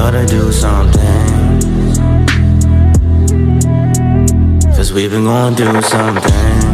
gotta do something, 'cause we've been going through something.